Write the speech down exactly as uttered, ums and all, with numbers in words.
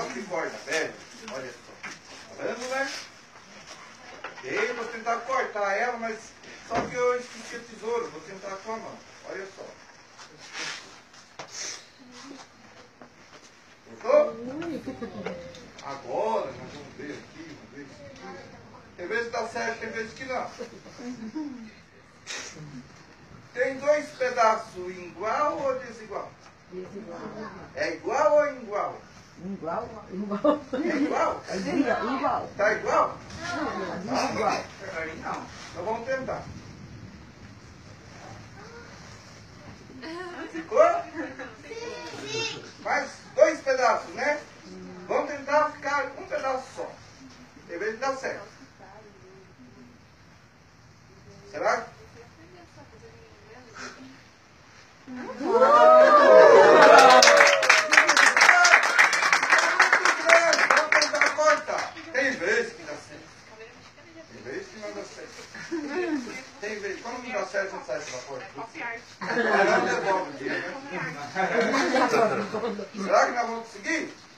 pedaço de corda velho. Olha só. Tá vendo, né? E aí eu vou tentar cortar ela, mas só que eu esqueci a tesoura. Vou tentar com a mão. Olha só. Gostou? Agora nós vamos ver aqui, vamos ver isso aqui. Tem vezes que dá certo, tem vezes que não. Tem dois pedaços igual ou desigual? Desigual. É igual ou igual? Igual, igual. É igual? Igual, igual. Tá igual? Não, igual. Aí não. Então vamos tentar. Ficou? Mais dois pedaços, né? Vamos tentar ficar um pedaço só. Tem vezes que dá certo. Será? Tem vezes que dá certo. Tem vezes que não dá certo. Tem vezes. Quando não dá certo, você sai pela porta. Não devolve o dinheiro, né? Será que nós vamos conseguir?